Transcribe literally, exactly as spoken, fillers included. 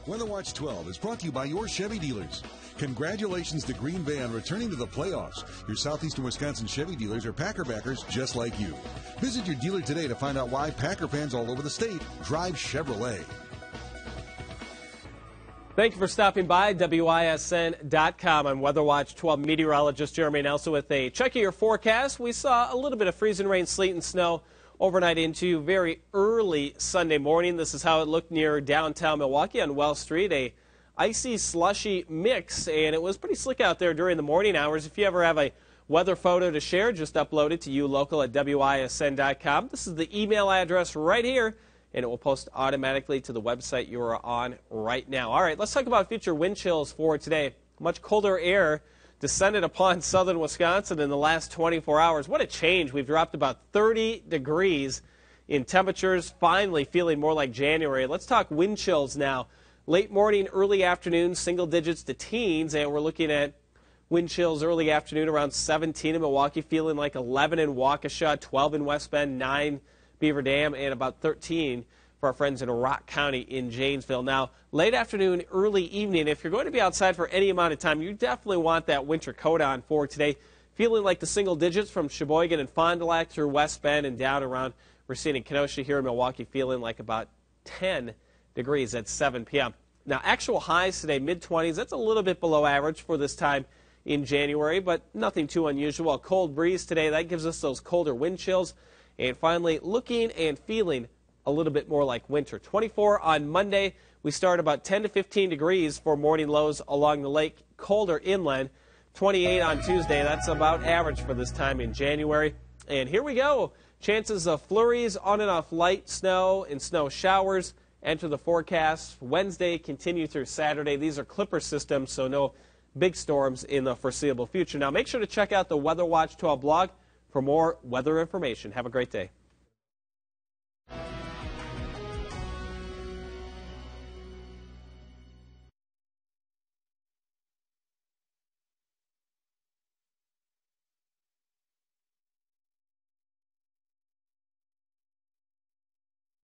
Weather Watch twelve is brought to you by your Chevy dealers. Congratulations to Green Bay on returning to the playoffs. Your southeastern Wisconsin Chevy dealers are Packer backers just like you. Visit your dealer today to find out why Packer fans all over the state drive Chevrolet. Thank you for stopping by, W I S N dot com. I'm Weather Watch twelve meteorologist Jeremy Nelson with a check of your forecast. We saw a little bit of freezing rain, sleet, and snow overnight into very early Sunday morning. This is how it looked near downtown Milwaukee on Wells Street. A icy, slushy mix, and it was pretty slick out there during the morning hours. If you ever have a weather photo to share, just upload it to you local at W I S N dot com. This is the email address right here, and it will post automatically to the website you are on right now. All right, let's talk about future wind chills for today. Much colder air descended upon southern Wisconsin in the last twenty-four hours. What a change. We've dropped about thirty degrees in temperatures, finally feeling more like January. Let's talk wind chills now. Late morning, early afternoon, single digits to teens, and we're looking at wind chills early afternoon around seventeen in Milwaukee, feeling like eleven in Waukesha, twelve in West Bend, nine Beaver Dam, and about thirteen for our friends in Rock County in Janesville. Now, late afternoon, early evening, if you're going to be outside for any amount of time, you definitely want that winter coat on for today. Feeling like the single digits from Sheboygan and Fond du Lac through West Bend and down around Racine and Kenosha here in Milwaukee, feeling like about ten degrees at seven p m Now, actual highs today, mid twenties. That's a little bit below average for this time in January, but nothing too unusual. A cold breeze today, that gives us those colder wind chills. And finally, looking and feeling a little bit more like winter. twenty-four on Monday. We start about ten to fifteen degrees for morning lows along the lake, colder inland. twenty-eight on Tuesday. That's about average for this time in January. And here we go. Chances of flurries, on and off light snow and snow showers enter the forecast. Wednesday, continue through Saturday. These are clipper systems, so no big storms in the foreseeable future. Now, make sure to check out the Weather Watch twelve blog for more weather information. Have a great day.